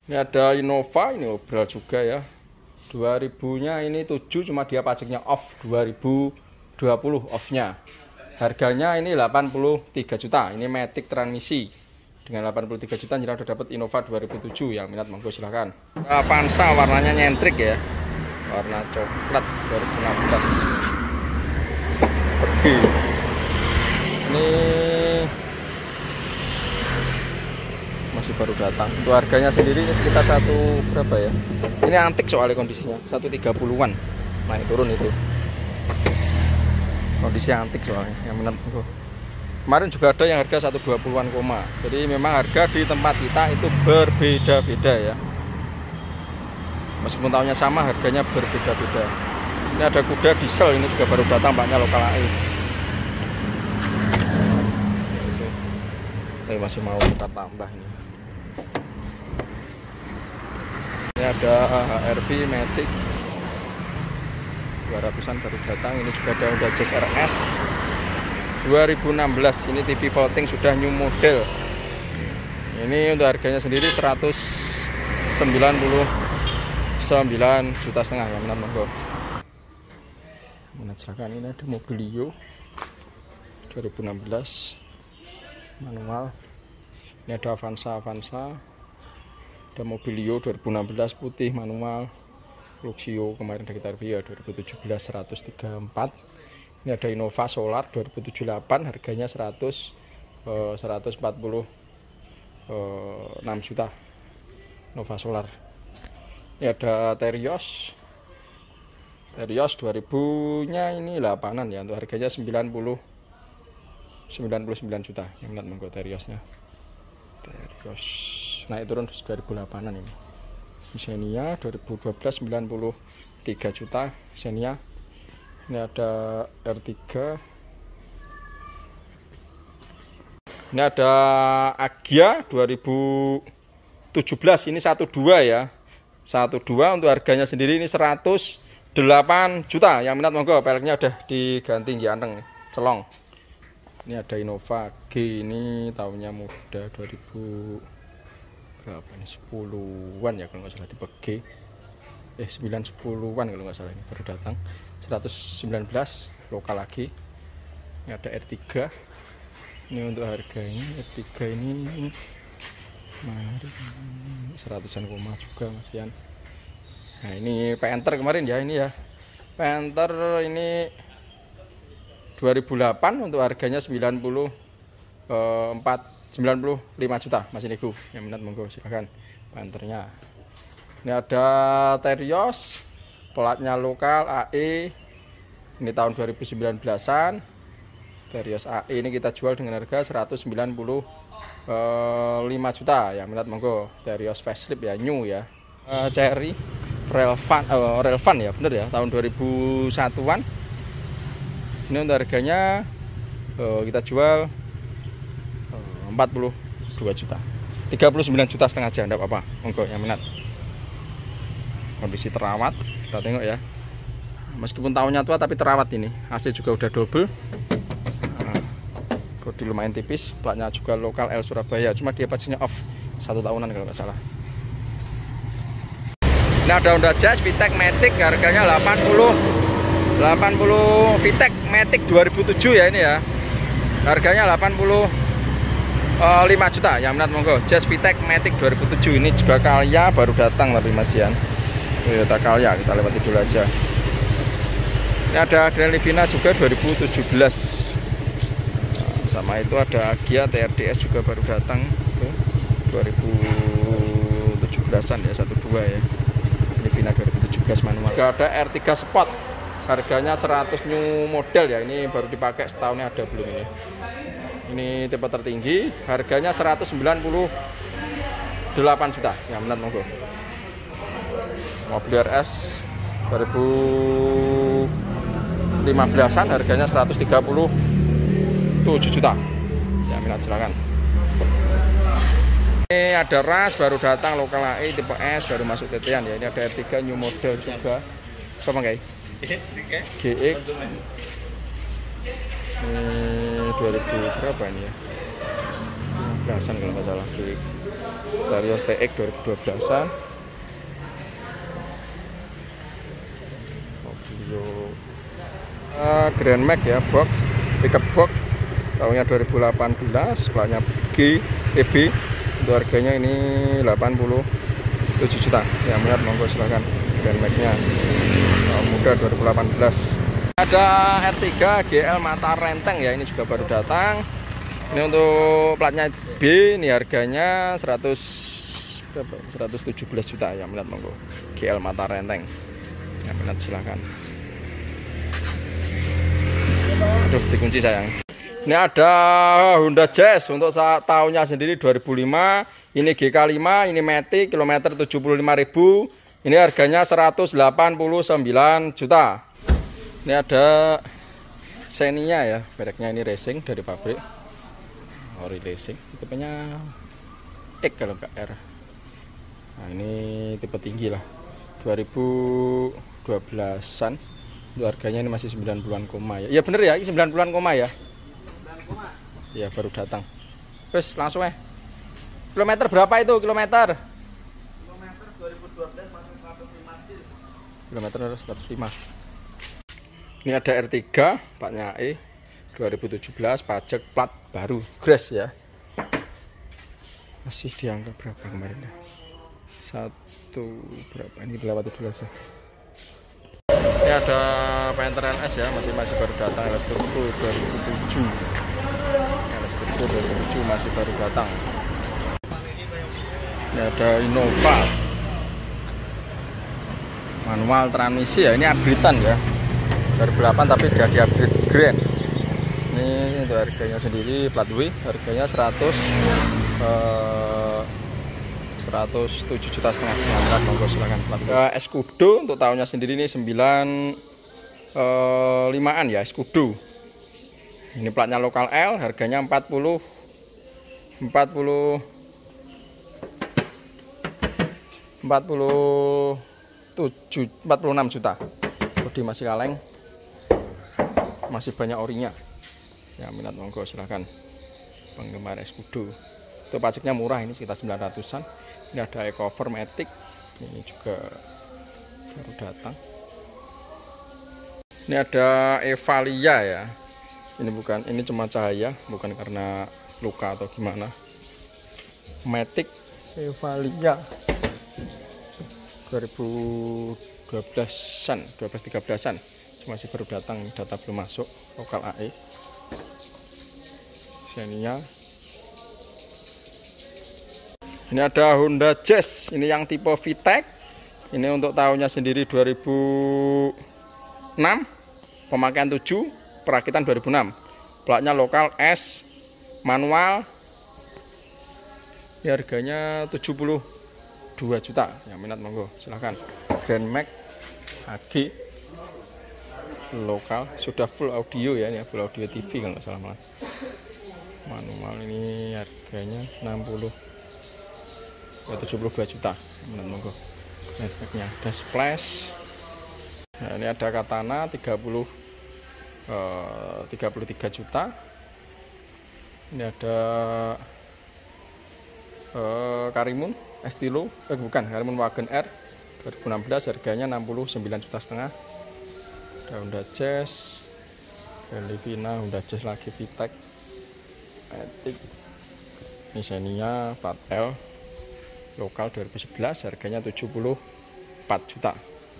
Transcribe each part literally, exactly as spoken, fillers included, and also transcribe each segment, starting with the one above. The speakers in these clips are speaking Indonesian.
Ini ada Innova, ini obral juga ya. dua ribu-nya ini tujuh, cuma dia pajaknya off. dua ribu dua puluh off-nya. Harganya ini delapan puluh tiga juta. Ini Matic transmisi. Dengan delapan puluh tiga juta jadi udah dapat Innova dua ribu tujuh. Yang minat monggo silahkan. Avanza warnanya nyentrik ya. Warna coklat dua ribu enam belas. Oke. Ini masih baru datang. Untuk harganya sendiri ini sekitar satu berapa ya? Ini antik soalnya kondisinya, satu tiga puluhan. Naik turun itu. Kondisi antik soalnya, yang minat monggo. Kemarin juga ada yang harga satu dua puluhan koma. Jadi memang harga di tempat kita itu berbeda-beda ya. Meskipun tahunnya sama, harganya berbeda-beda. Ini ada kuda diesel, ini juga baru datang, banyak lokal A E. Tapi masih mau kita tambah ini. Ini ada H R V Matic dua ratusan baru datang. Ini juga ada Honda Jazz R S dua ribu enam belas. Ini T V voting sudah new model. Ini untuk harganya sendiri seratus sembilan puluh sembilan juta setengah ya, minat monggo. Minat silakan. Ini ada Mobilio dua ribu enam belas manual. Ini ada Avanza Avanza. Ada Mobilio dua ribu enam belas putih manual. Luxio kemarin dari kita review ya dua ribu tujuh belas seratus tiga puluh empat. Ini ada Innova Solar dua ribu tujuh puluh delapan, harganya seratus seratus empat puluh enam juta. Innova Solar. Ini ada Terios. Terios dua ribu-nya ini delapanan ya, untuk harganya sembilan puluh sembilan juta. Yang minat monggo Teriosnya. Terios naik turun dua ribu delapanan ini. Xenia dua ribu dua belas sembilan puluh tiga juta Xenia. Ini ada R tiga. Ini ada Agya dua ribu tujuh belas, ini satu dua ya. satu dua untuk harganya sendiri ini seratus delapan juta. Yang minat monggo, peleknya udah diganti ganteng, celong. Ini ada Innova G, ini tahunnya muda dua ribu berapa ini, sepuluhan ya kalau nggak salah, tipe G. Eh sembilan sepuluhan kalau nggak salah, ini baru datang. seratus sembilan belas lokal lagi. Ini ada R tiga. Ini untuk harganya R tiga ini mari seratusan koma juga masihan. Nah ini Panther kemarin ya, ini ya Panther ini dua ribu delapan untuk harganya sembilan puluh empat sembilan puluh lima juta masih nego. Yang minat monggo silahkan Panthernya. Ini ada Terios pelatnya lokal A E, ini tahun dua ribu sembilan belasan. Terios A E ini kita jual dengan harga seratus sembilan puluh lima juta. Yang minat monggo. Terios facelift ya, new ya. uh, Cherry Relvan, uh, Relvan ya bener ya, tahun dua ribu satuan. Ini untuk harganya uh, kita jual uh, empat puluh dua juta, tiga puluh sembilan juta setengah aja, enggak apa-apa monggo yang minat. Kondisi terawat kita tengok ya, meskipun tahunnya tua tapi terawat. Ini A C juga udah double. Bodi lumayan tipis, platnya juga lokal L Surabaya, cuma dia pajaknya off satu tahunan kalau nggak salah. Ini ada Honda Jazz VTEC Matic, harganya delapan puluh delapan puluh VTEC Matic dua ribu tujuh ya ini ya. Harganya delapan puluh lima juta. Yang minat monggo. Jazz VTEC Matic dua ribu tujuh, ini juga Calya baru datang tapi masihan. Toyota Calya kita lewati dulu aja. Ini ada Grand Livina juga dua ribu tujuh belas. Sama itu ada Agya T R D S juga baru datang tuh, dua ribu tujuh belasan ya, satu dua ya. Ini Vina dua ribu tujuh belas manual. Juga ada R tiga Sport. Harganya seratus new model ya. Ini baru dipakai setahunnya ada belum ini. Ini tipe tertinggi, harganya seratus sembilan puluh delapan juta. Yang minat monggo. Mobil R S dua ribu lima belasan, harganya seratus tiga puluh tujuh juta. Ya minat silakan. Ini ada Ras baru datang lokal A E tipe S baru masuk T T-an ya. Ini ada R tiga new model juga. Apa guys? G X. Ini dua ribu berapa ini ya? belasan kalau nggak salah. G X. Terios T X dua ribu dua belasan. Mobilio uh, Grand Max ya, box pickup box tahunnya dua ribu delapan belas, platnya G E B. Untuk harganya ini delapan puluh tujuh juta. Yang minat monggo silahkan. Grand Max-nya tahun muda dua ribu delapan belas. Ada R tiga G L mata renteng ya, ini juga baru datang. Ini untuk platnya B, ini harganya seratus berapa? seratus tujuh belas juta ya, minat monggo. G L mata renteng. Yang minat silahkan. Aduh, dikunci sayang. Ini ada Honda Jazz untuk saat tahunnya sendiri dua ribu lima. Ini G K lima, ini Matic, kilometer tujuh puluh lima ribu. Ini harganya seratus delapan puluh sembilan juta. Ini ada Xenia ya, mereknya ini racing dari pabrik. Ori racing, tipenya X kalau nggak R. Nah, ini tipe tinggi lah, dua ribu dua belasan. Untuk harganya ini masih sembilan puluhan koma ya. Iya bener ya, ini sembilan puluhan koma ya. Iya baru datang. Terus langsung ya. Kilometer berapa itu kilometer? Kilometer dua ribu dua belas masih seratus lima. Kilometer seratus lima. Ini ada R tiga, platnya E dua ribu tujuh belas, pajak plat baru, grass ya. Masih di angka berapa kemarin ya? Satu berapa? Ini lewat tujuh belas ya. Ini ada Panther L S ya, masih masih baru datang. L S Turbo dua ribu tujuh. L S Turbo dua ribu tujuh masih baru datang. Ini ada Innova manual transmisi ya, ini upgradean ya, dua ribu delapan tapi sudah di upgrade grand. Ini untuk harganya sendiri plat W, harganya seratus eh, seratus tujuh juta setengah. Nah, monggo silakan plat W. Uh, Escudo untuk tahunnya sendiri ini sembilan limaan ya, Escudo. Ini platnya lokal L, harganya empat puluh empat puluh empat puluh tujuh empat puluh enam juta. Bodi masih kaleng, masih banyak orinya. Ya minat monggo silahkan penggemar Escudo. Itu pajaknya murah, ini sekitar sembilan ratusan. Ini ada Ecover Matic, ini juga baru datang. Ini ada Evalia ya. Ini bukan, ini cuma cahaya, bukan karena luka atau gimana. Matic Evalia dua ribu dua belasan, dua belas tiga belasan. Masih baru datang, data belum masuk, lokal A E. Xenia. Ini ada Honda Jazz, ini yang tipe VTEC. Ini untuk tahunnya sendiri dua ribu enam, pemakaian tujuh, perakitan dua ribu enam. Platnya lokal S, manual. Ini harganya tujuh puluh dua juta. Yang minat monggo silahkan. Grand Max H G lokal, sudah full audio ya, ini full audio T V kalau nggak salah malah. Manual ini harganya enam puluh ya, tujuh puluh dua juta. Minat monggo. Nah, speknya ada splash. Nah, ini ada Katana tiga puluh eh, tiga puluh tiga juta. Ini ada eh, Karimun Estilo, eh bukan, Karimun Wagon R dua ribu enam belas, harganya enam puluh sembilan juta setengah. Ada Honda Jazz, Livina, Honda Jazz lagi VTEC, Matic, ini Xenia plat L, lokal dua ribu sebelas, harganya tujuh puluh empat juta.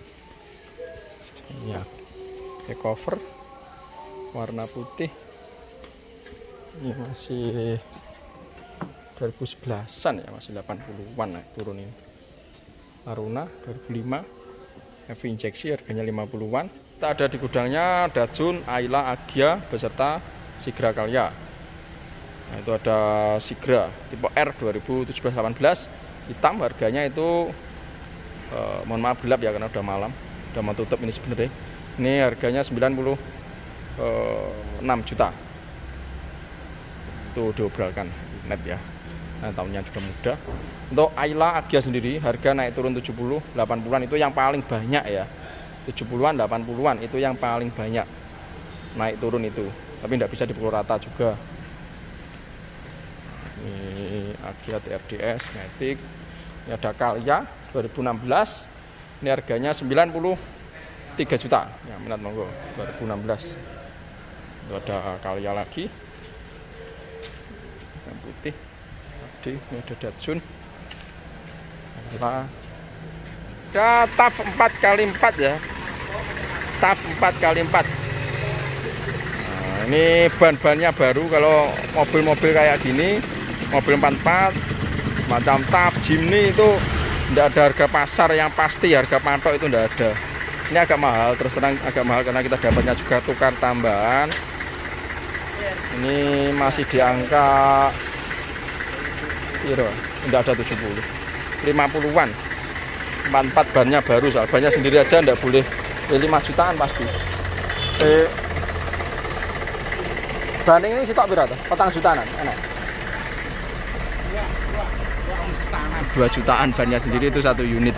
Ya, Ecover warna putih, ini masih dua ribu sebelasan ya, masih delapan puluhan naik turun ini. Aruna dua ribu lima, heavy injeksi, harganya lima puluhan. Kita ada di gudangnya Datsun Ayla Agya beserta Sigra Kalya. Nah, itu ada Sigra tipe R dua ribu tujuh belas delapan belas, hitam, harganya itu eh, mohon maaf gelap ya karena udah malam, udah mau tutup ini sebenarnya. Ini harganya sembilan puluh enam juta. Itu diobrolkan net ya. Nah, tahunnya juga muda. Untuk Ayla Agya sendiri harga naik turun tujuh puluh delapan puluhan, itu yang paling banyak ya. tujuh puluhan delapan puluhan itu yang paling banyak naik turun itu. Tapi tidak bisa dipukul rata juga. Ini Agia T R D S Matic. Ini ada Calya dua ribu enam belas. Ini harganya sembilan puluh tiga juta. Ya, minat monggo dua ribu enam belas. Itu ada Calya lagi. Yang putih. Tadi ini ada Datsun. Ada T A F empat kali empat ya. T A F empat kali empat. Nah, ini ban-bannya baru. Kalau mobil-mobil kayak gini, mobil empat empat semacam T A F, Jimny itu tidak ada harga pasar yang pasti, harga patok itu tidak ada. Ini agak mahal, terus terang agak mahal karena kita dapatnya juga tukar tambahan. Ini masih di angka tidak ada tujuh puluh, lima puluhan. empat empat bannya baru, soal bannya sendiri aja tidak boleh eh, lima jutaan pasti. Eh, ban ini sitok berapa? Petang jutaan enak. dua jutaan bannya sendiri itu satu unit.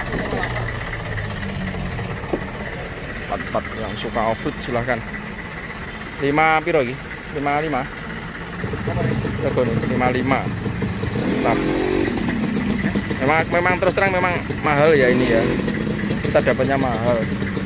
empat empat yang suka off-road silahkan. lima piro lagi? lima puluh lima. lima puluh lima. Mantap. Memang memang terus terang memang mahal ya ini ya. Kita dapatnya mahal.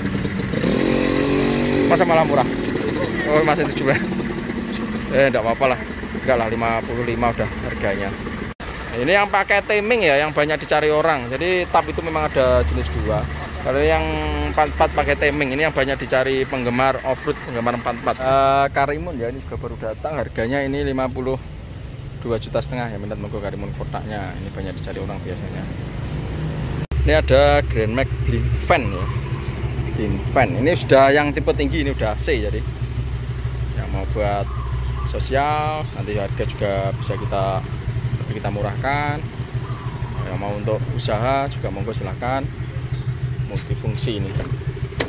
Masa malah murah? Oh, masih tujuh belas. Eh, enggak apa-apa lah. Enggak lah, lima puluh lima udah harganya. Ini yang pakai timing ya, yang banyak dicari orang. Jadi T A F itu memang ada jenis dua. Kalau yang empat empat pakai timing, ini yang banyak dicari penggemar off-road, penggemar empat empat. Uh, Karimun ya, ini juga baru datang. Harganya ini lima puluh dua juta setengah ya, minat monggo Karimun kotaknya. Ini banyak dicari orang biasanya. Ini ada Grand Max Blind Fan ya. Blind Fan. Ini sudah yang tipe tinggi, ini udah C jadi. Yang mau buat sosial, nanti harga juga bisa kita kita murahkan. Yang mau untuk usaha juga monggo silahkan. Multifungsi ini kan.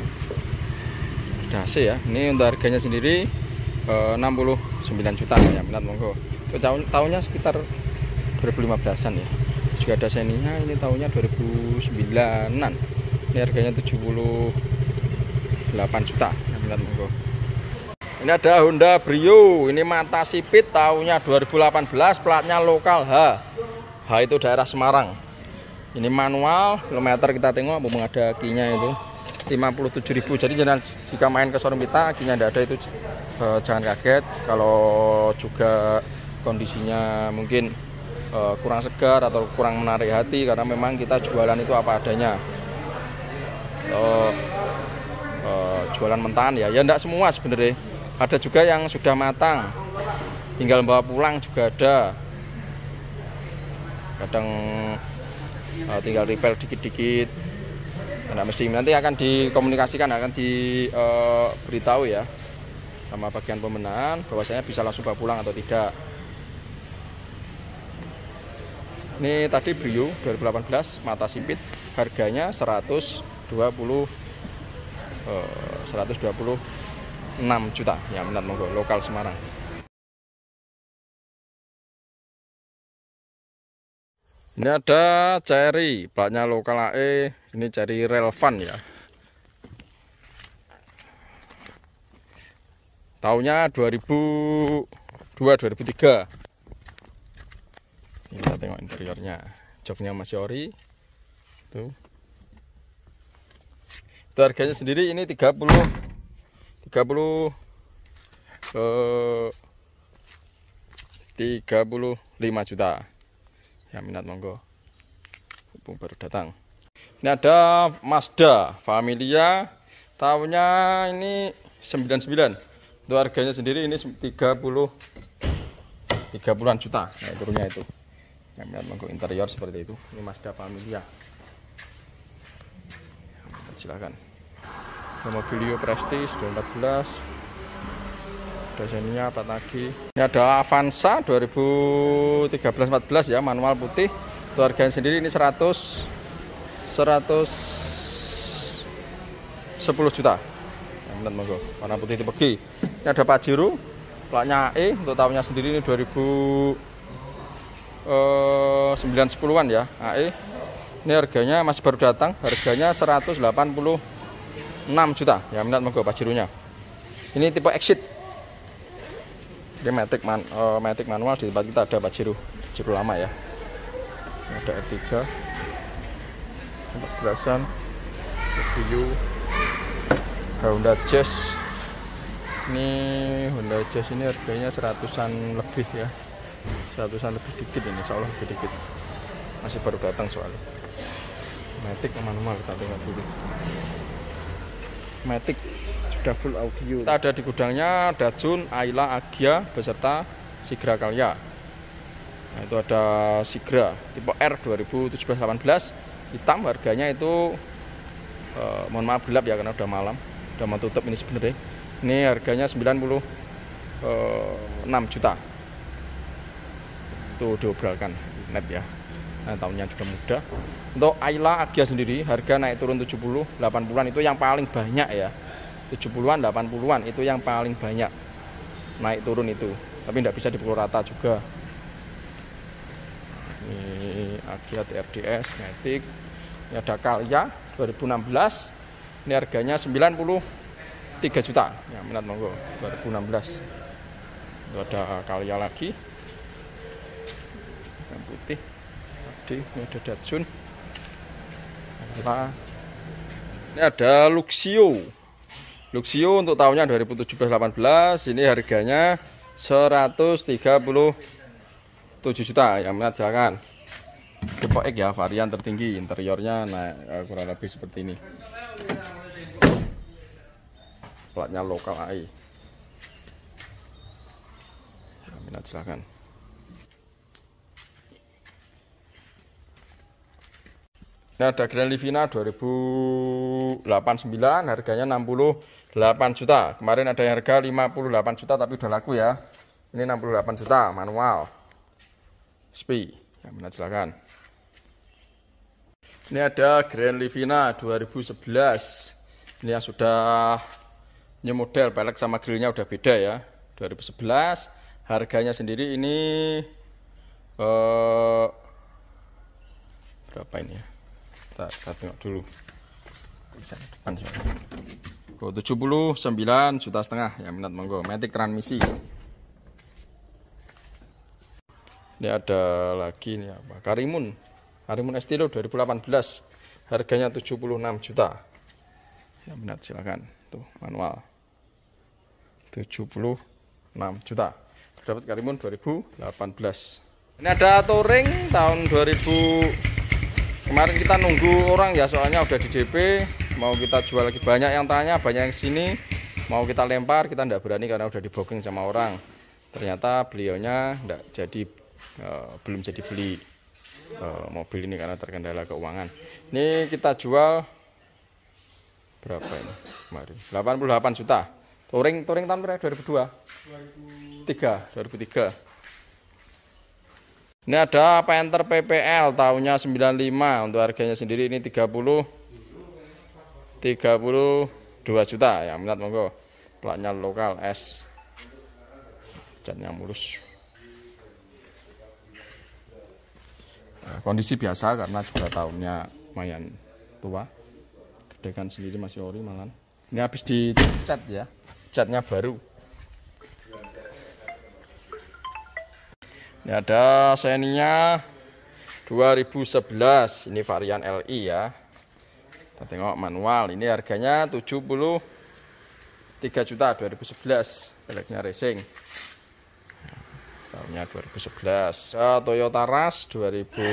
Udah C ya. Ini untuk harganya sendiri eh, enam puluh sembilan juta ya, minat monggo. Itu tahun tahunnya sekitar dua ribu lima belasan ya. Juga ada seninya, ini tahunnya dua ribu sembilanan. Ini harganya tujuh puluh delapan juta ya, minat monggo. Ini ada Honda Brio, ini mata sipit tahunnya dua ribu delapan belas, platnya lokal H. H itu daerah Semarang. Ini manual, kilometer kita tengok, mumpung ada kinya itu lima puluh tujuh ribu. Jadi jangan, jika main ke showroom kita kinya tidak ada itu eh, jangan kaget. Kalau juga kondisinya mungkin eh, kurang segar atau kurang menarik hati, karena memang kita jualan itu apa adanya. Eh, eh, jualan mentahan ya, ya enggak semua sebenarnya. Ada juga yang sudah matang, tinggal bawa pulang juga ada. Kadang uh, tinggal repair dikit-dikit. Nah, mesti nanti akan dikomunikasikan, akan diberitahu uh, ya sama bagian pemenahan bahwasanya bisa langsung bawa pulang atau tidak. Ini tadi Brio dua ribu delapan belas mata sipit, harganya seratus dua puluh uh, seratus dua puluh enam juta ya, minat monggo, lokal Semarang. Ini ada Cherry, platnya lokal A E, ini Cherry Relevan ya. Tahunnya dua ribu dua, dua ribu tiga. Ini kita tengok interiornya, joknya masih ori. Tuh. Itu harganya sendiri ini tiga puluh tiga puluh eh, tiga puluh lima juta ya, minat monggo, mumpung baru datang. Ini ada Mazda Familia, tahunnya ini sembilan puluh sembilan. Itu harganya sendiri ini tiga puluh tiga puluhan juta ya, turunnya itu ya, minat monggo. Interior seperti itu. Ini Mazda Familia, silakan. Mobilio Prestige dua ribu empat belas, dosennya apa lagi. Ini ada Avanza dua ribu tiga belas empat belas ya, manual putih. Itu harganya sendiri ini seratus sepuluh juta ya, minat monggo, warna putih tipe G. Ini ada Pajero, platnya E, untuk tahunnya sendiri ini dua ribu sembilan sepuluhan ya, A E. Ini harganya masih baru datang, harganya seratus delapan puluh enam juta ya, minat monggo Pajeronya. Ini tipe Exit. Ini Matic man, uh, Matic manual. Di tempat kita ada Pajero, Pajero lama ya. Ada R tiga, empat belasan, review, Honda Jazz. Ini Honda Jazz ini harganya seratusan lebih ya, seratusan lebih dikit ini, insya Allah lebih dikit. Masih baru datang soalnya. Matic manual, kita lihat dulu. Matic sudah full audio. Kita ada di gudangnya Datsun, Ayla, Agya beserta Sigra Calya. Nah, itu ada Sigra tipe R dua ribu tujuh belas delapan belas hitam, harganya itu eh, mohon maaf gelap ya karena udah malam, udah mau tutup ini sebenarnya. Ini harganya sembilan puluh enam juta. Itu diobrolkan net ya. Nah, tahunnya juga muda. Untuk Ayla Agya sendiri harga naik turun tujuh puluh delapan puluhan itu yang paling banyak ya. tujuh puluhan delapan puluhan itu yang paling banyak naik turun itu. Tapi tidak bisa dipukul rata juga. Ini Agya T R D S Matic. Ini ada Calya dua ribu enam belas. Ini harganya sembilan puluh tiga juta. Ya, minat monggo dua ribu enam belas. Itu ada Calya lagi. Yang putih. Ini ada Datsun. Ini ada Luxio. Luxio untuk tahunnya dua ribu tujuh belas delapan belas. Ini harganya seratus tiga puluh tujuh juta. Yang minat jangan. Tipe X ya, varian tertinggi. Interiornya naik kurang lebih seperti ini. Platnya lokal A I. Yang minat silakan. Ini ada Grand Livina dua ribu delapan sembilan, harganya enam puluh delapan juta. Kemarin ada yang harga lima puluh delapan juta tapi udah laku ya. Ini enam puluh delapan juta manual. Spi, yang minat silakan. Ini ada Grand Livina dua ribu sebelas. Ini yang sudah new model, pelek sama grillnya udah beda ya. dua ribu sebelas, harganya sendiri ini eh, berapa ini ya? Kita, kita tengok dulu. Depan, oh, tujuh puluh sembilan juta setengah. Yang minat monggo. Matic transmisi. Ini ada lagi nih apa? Karimun. Karimun Estilo dua ribu delapan belas. Harganya tujuh puluh enam juta. Yang minat silakan. Tuh manual. tujuh puluh enam juta. Dapat Karimun dua ribu delapan belas. Ini ada Touring tahun dua ribu. Kemarin kita nunggu orang ya, soalnya udah di D P, mau kita jual lagi, banyak yang tanya, banyak yang sini, mau kita lempar, kita tidak berani karena udah di booking sama orang. Ternyata beliaunya tidak jadi, uh, belum jadi beli uh, mobil ini karena terkendala keuangan. Ini kita jual berapa ini kemarin? delapan puluh delapan juta. Touring, touring tahun berapa? dua ribu dua? dua ribu tiga. Ini ada Panther P P L tahunnya sembilan puluh lima, untuk harganya sendiri ini tiga puluh dua juta. Yang minat monggo. Platnya lokal S. Catnya mulus. Nah, kondisi biasa karena juga tahunnya lumayan tua. Gedekan sendiri masih ori malan. Ini habis dicat ya. Catnya baru. Ini ada Xenia dua ribu sebelas, ini varian L I ya. Kita tengok manual, ini harganya tujuh puluh tiga juta dua ribu sebelas, peleknya racing. Tahunnya dua ribu sebelas. Toyota Rush dua ribu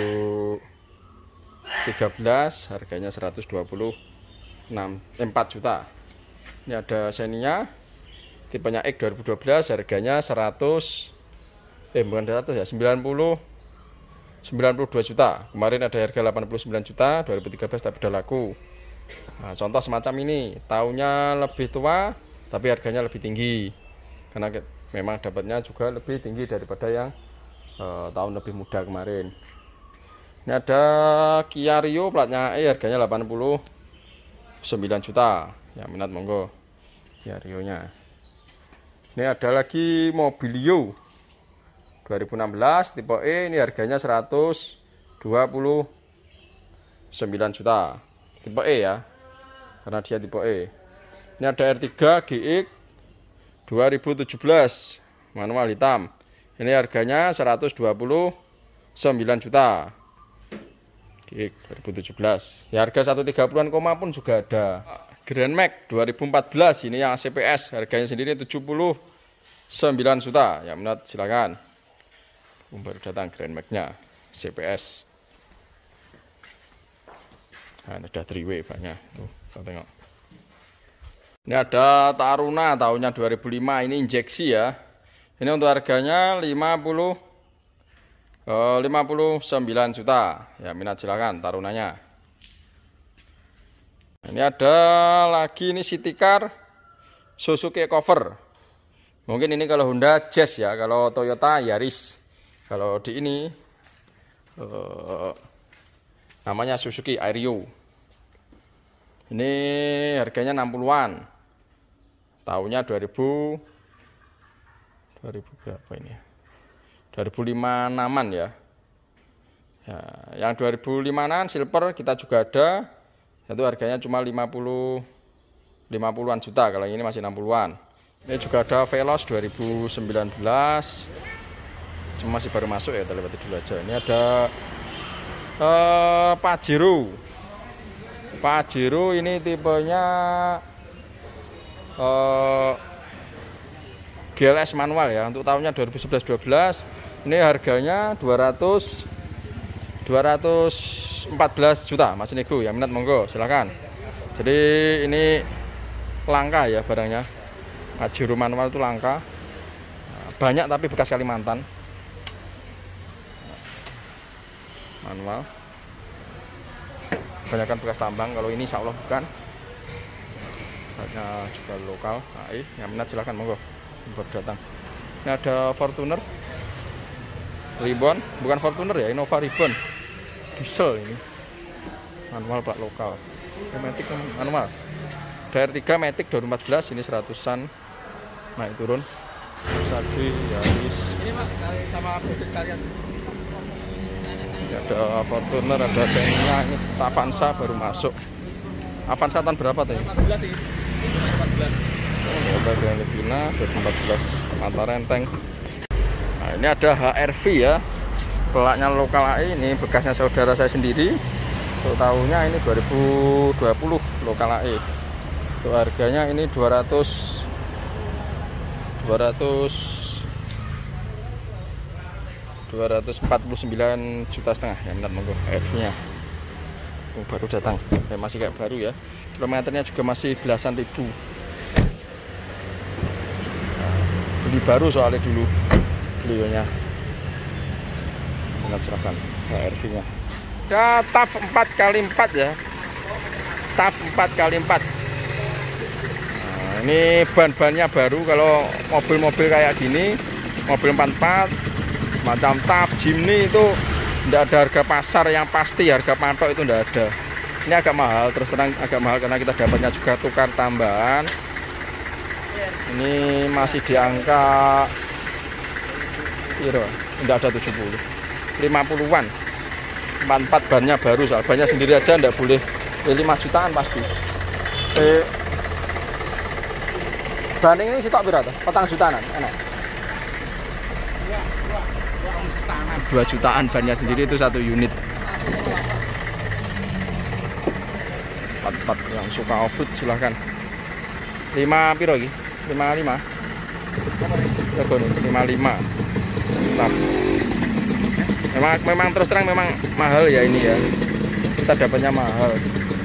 tiga belas, harganya seratus dua puluh empat juta. Ini ada Xenia tipenya X dua ribu dua belas, harganya seratus Eh bukan seratus ya, sembilan puluh dua juta. Kemarin ada harga delapan puluh sembilan juta dua ribu tiga belas tapi udah laku. Nah, contoh semacam ini, tahunnya lebih tua tapi harganya lebih tinggi. Karena memang dapatnya juga lebih tinggi daripada yang eh, tahun lebih muda kemarin. Ini ada Kia Rio platnya E, harganya delapan puluh sembilan juta. Ya minat monggo Kia Rio-nya. Ini ada lagi Mobilio dua ribu enam belas tipe E, ini harganya seratus dua puluh sembilan juta. Tipe E ya, karena dia tipe E. Ini ada R tiga G X dua ribu tujuh belas, manual hitam. Ini harganya seratus dua puluh sembilan juta. Gig dua ribu tujuh belas. Ya harga seratus tiga puluhan koma pun juga ada. Grand Max dua ribu empat belas ini yang C P S, harganya sendiri tujuh puluh sembilan juta. Ya minat silakan. Baru datang Grand Max-nya C P S. Nah, ada three way banyak. Tuh, kita tengok. Ini ada Taruna tahunnya dua ribu lima, ini injeksi ya. Ini untuk harganya lima puluh sembilan juta. Ya minat silakan Tarunanya. Ini ada lagi ini City Car Suzuki Cover. Mungkin ini kalau Honda Jazz ya, kalau Toyota Yaris. Kalau di ini uh, namanya Suzuki Airio. Ini harganya enam puluhan. Tahunnya dua ribu dua ribu berapa ini? dua ribu lima enaman ya. Ya, yang dua ribu lima enaman silver kita juga ada. Itu harganya cuma lima puluh lima puluhan juta, kalau ini masih enam puluhan. Ini juga ada Veloz dua ribu sembilan belas. Cuma masih baru masuk ya, kita lewati dulu aja. Ini ada eh, Pajero. Pajero ini tipenya eh, G L S manual ya, untuk tahunnya dua ribu sebelas dua belas. Ini harganya dua ratus empat belas juta, masih nego ya, minat monggo silakan. Jadi ini langka ya barangnya. Pajero manual itu langka. Banyak tapi bekas Kalimantan. Manual. Kebanyakan bekas tambang, kalau ini insya Allah bukan. Banyak juga lokal. Nah, yang minat silakan monggo buat datang. Ini ada Fortuner Ribbon, bukan Fortuner ya, Innova Ribbon diesel ini, manual plat lokal. Matic manual. D R tiga Matic dua ribu empat belas, ini seratusan, naik turun. Sadi Yaris. Ini Mas sama proses kalian. Ada Fortuner, ada Xenia, ini Avanza baru masuk. Avanza tahun berapa tuh? empat belas ini. empat belas. Oh, ada yang Levina dua ribu empat belas, mata renteng. Nah, ini ada H R V ya. Pelaknya lokal A I, ini bekasnya saudara saya sendiri. Untuk tahunnya ini dua ribu dua puluh lokal A I. Untuk harganya ini dua ratus dua ratus empat puluh sembilan juta setengah ya, minat monggo H R V-nya. Oh, baru datang. Ya, masih kayak baru ya. Kilometernya juga masih belasan ribu. Nah, beli baru soalnya dulu beliaunya. Silakan H R V-nya. Ada T A F empat kali empat ya. T A F empat kali empat. Nah, ini ban-bannya baru. Kalau mobil-mobil kayak gini, mobil empat empat semacam T A F, Jimny itu tidak ada harga pasar yang pasti, harga patok itu tidak ada. Ini agak mahal, terus terang agak mahal karena kita dapatnya juga tukar tambahan. Ini masih di angka tidak ada tujuh puluh, lima puluhan. empat empat bannya baru, soal bannya sendiri aja ndak boleh eh, lima jutaan pasti. Eh, banding ini sitok berapa? Petang jutaan enak. dua jutaan bannya sendiri itu satu unit. empat empat yang suka off-road silahkan. lima piro lagi? lima puluh lima. lima puluh lima. Mantap. Memang, memang terus terang memang mahal ya ini ya. Kita dapatnya mahal.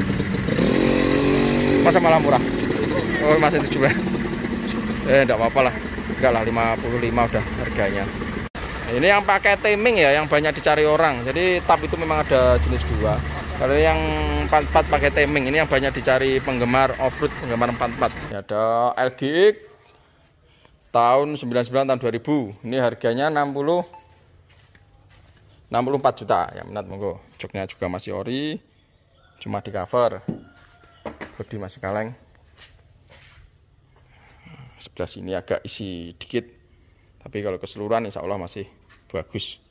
Masa malah murah? Oh masih tujuh belas. Eh enggak apa-apa lah. Enggak lah, lima puluh lima udah harganya. Nah, ini yang pakai timing ya, yang banyak dicari orang. Jadi T A F itu memang ada jenis dua. Kalau yang empat empat pakai timing, ini yang banyak dicari penggemar off-road, penggemar empat empat. Ya, ada L G X tahun sembilan puluh sembilan tahun dua ribu. Ini harganya enam puluh enam puluh empat juta. Ya minat monggo. Joknya juga masih ori, cuma di cover. Bodi masih kaleng. Sebelah sini agak isi dikit, tapi kalau keseluruhan insya Allah masih bagus.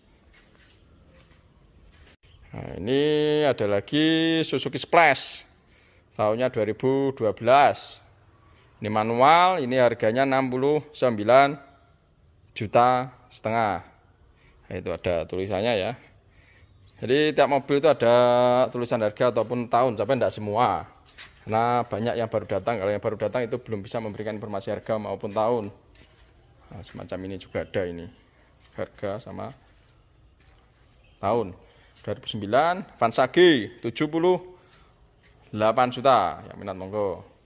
Nah, ini ada lagi Suzuki Splash tahunnya dua ribu dua belas. Ini manual, ini harganya enam puluh sembilan juta setengah. Nah, itu ada tulisannya ya. Jadi tiap mobil itu ada tulisan harga ataupun tahun, tapi tidak semua. Karena banyak yang baru datang. Kalau yang baru datang itu belum bisa memberikan informasi harga maupun tahun. Nah, semacam ini juga ada ini. Harga sama tahun. dua ribu sembilan Avanza G tujuh puluh delapan juta. Yang minat monggo.